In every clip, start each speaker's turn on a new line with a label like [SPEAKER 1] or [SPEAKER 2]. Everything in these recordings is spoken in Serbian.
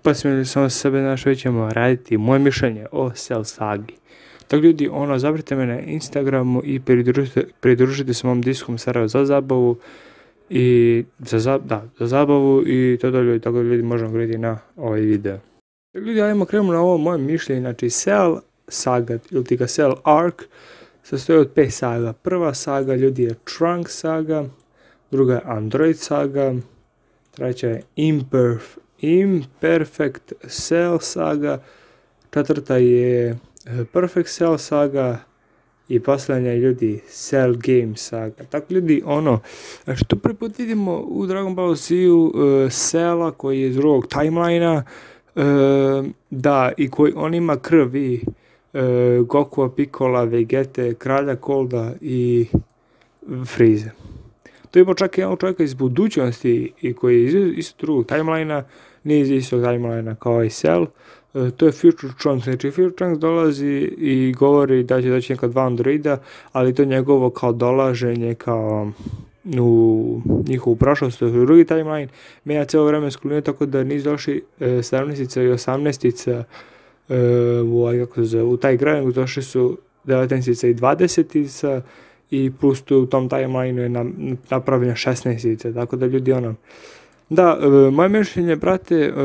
[SPEAKER 1] Pasmijeli smo sebe naš već ćemo raditi moje mišljenje o Cell sagi. Tako ljudi, zavrite me na Instagramu i pridružite se mom Discom serveru za zabavu i za zabavu i to ljudi, tako da ljudi možemo gledati na ovaj video. Tako ljudi, ajmo krenemo na ovo moje mišljenje, znači Cell saga ili ti ga Cell Arc sastoji od 5 saga. Prva saga ljudi je Trunk saga, druga je Android saga, treća je Imperfect Cell saga, četvrta je Perfect Cell saga i posljednja ljudi Cell Game saga. Tako ljudi, znači tu prvi put vidimo u Dragon Ball Z-u Cella koji je iz drugog timelina, da, i koji on ima krvi Gokua, Piccola, Vegete, Kralja Kolda i Frieze. To je čak jedan čovjeka iz budućnosti i koji je iz drugog timelina, nije iz istog timelina kao i Cell. To je Future Trunks, znači Future Trunks dolazi i govori da će doći neka 2 androida, ali to njegovo kao dolaženje kao u njihovu prošlost, u drugi timeline, menja cijelo vremensku liniju, tako da nisu došli 17-ica i 18-ica u taj grad, došli su 19-ica i 20-ica i plus tu u tom timelineu je napravljena 16-ica, tako da ljudi Da, moje mišljenje, brate,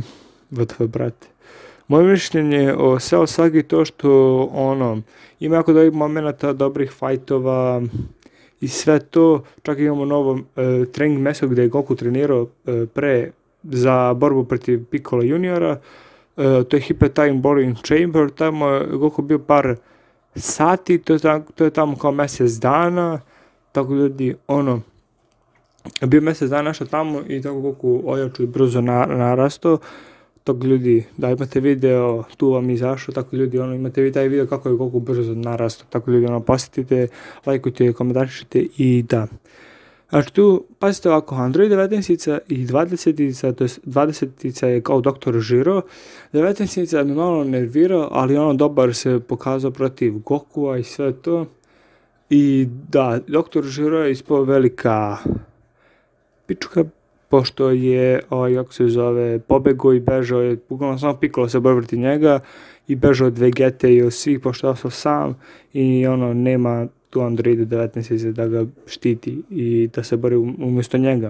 [SPEAKER 1] moje mišljenje o Cell sagi to što ima jako dobrih momenta, dobrih fajtova i sve to. Čak imamo novo trening mesto gdje je Goku trenirao pre za borbu protiv Piccola juniora. To je Hyper Time Bowling Chamber, tamo je Goku bio par sati, to je tamo kao mjesec dana, tako ljudi, bio mjesec dana našao tamo i tako Goku ojaču i brzo narastao. Tako ljudi, da imate video, tu vam izašao, tako ljudi, imate vi taj video kako je Goku brzo narastao, tako ljudi, posjetite, lajkujte, komentarišite i da. Znači tu, pazite ovako, Android 19-ica i 20-ica, to je 20-ica je kao Dr. Gero, 19-ica je malo nervirao, ali dobar se pokazao protiv Gokua i sve to. I da, Dr. Gero je ispao velika pička, pošto je, pobegao i bežao je, bukvalno samo Piccolo se borio protiv njega i bežao od Vegete i od svih, pošto je ostao sam i nema tu Androidu 19 da ga štiti i da se bori umjesto njega.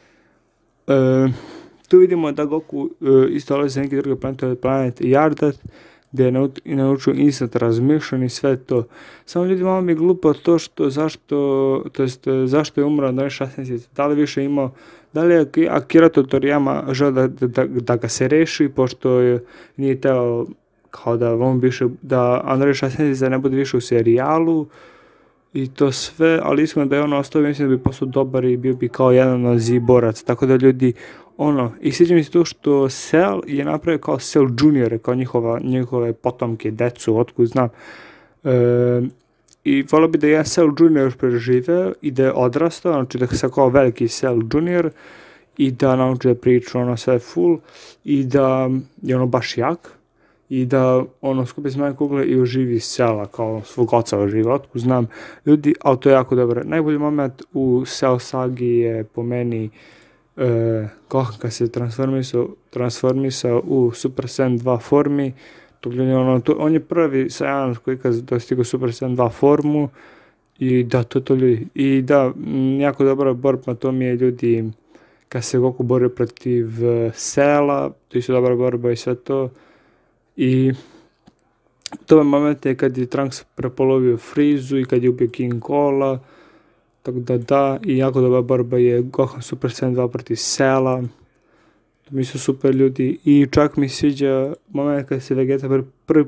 [SPEAKER 1] Tu vidimo da Goku isto dolazi za neki drugi planet, to je planet Yardat, gdje je naučio instant transmission i sve to. Samo ljudi, malo mi je glupo to zašto je umro na 16. Da li više imao, da li je Akira Toriyama želeo da ga se reši, pošto nije teo kao da Android 16 ne bude više u serijalu i to sve, ali iskreno da je ostao, mislim da bi postao dobar i bio bi kao jedan od Z-borac, tako da ljudi, i sviđa mi se to što Cell je napravio kao Cell Junior, kao njihove potomke, decu, otkud znam. I volio bi da je Cell Junior preživeo i da je odrastao, znači da se kao veliki Cell Junior i da nauči da priča sve full i da je baš jak i da skupi se manje kugle i oživi Cella kao svog oca oživi, otkud znam ljudi, ali to je jako dobro. Najbolji moment u Cell sagi je po meni Gohan kad se transformisao u Super Saiyan 2 formi. On je prvi Saiyan koji je dostigao Super Saiyan 2 formu i da, to ljudi. I da, jako dobra borba, to mi je ljudi kad se Goku borio protiv Cella, to je isto dobra borba i sve to. I to je moment kad je Trunks prepolovio Friezu i kad je ubio King Cola. Tako da, i jako dobra borba je Gohan Super Saiyan 2 protiv Cella. To mi su super ljudi i čak mi sviđa moment kad se Vegeta prvi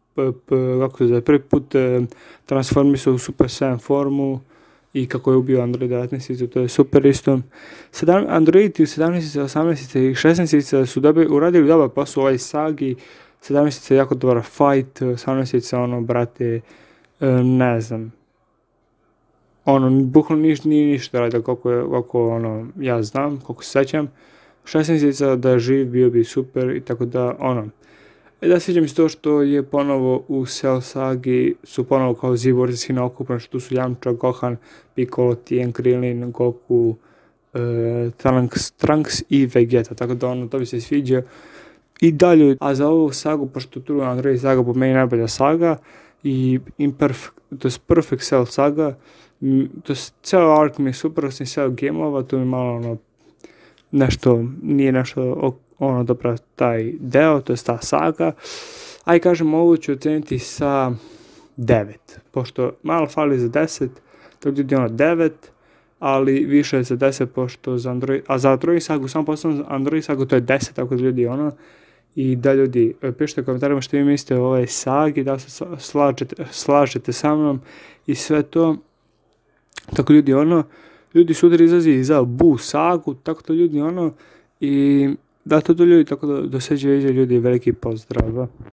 [SPEAKER 1] put transformisao u Super Saiyan formu i kako je ubio Android 19, to je super isto. Android u 17, 18 i 16 su uradili dobar posao u ovoj sagi. 17 je jako dobar fight, 18 brate, ne znam. Bukvalno nije ništa radio kako ja znam, koliko se sećam. 16 da je živ bio bi super i tako da da, sviđa mi se to što je ponovo u Cell sagi su ponovo kao Z-borci svi naokupani, što tu su Yamcha, Gohan, Piccolo, Tien, Krillin, Goku, Trunks i Vegeta, tako da to mi se sviđa. i dalje, a za ovu sagu, pošto tu Andrei saga po meni najbolja saga i to je Perfect Cell saga, to je ceo ark mi je super, osim ceo gameova, tu mi malo ono, nešto, nije nešto ono dobro taj deo, to je ta saga, a i kažem ovo ću oceniti sa 9, pošto malo fali za 10, to ljudi ono 9, ali više je za 10 pošto za Android, a za Android sagu, samo postavljam Android sagu, to je 10, tako da ljudi ono, i da ljudi, pišite u komentarima što vi mislite o ovoj sagi, da se slažete sa mnom i sve to, tako ljudi ono, ljudi sutra izlazi za Bu sagu, tako da ljudi ono, i da to ljudi, tako da doseđe ljudi veliki pozdrav.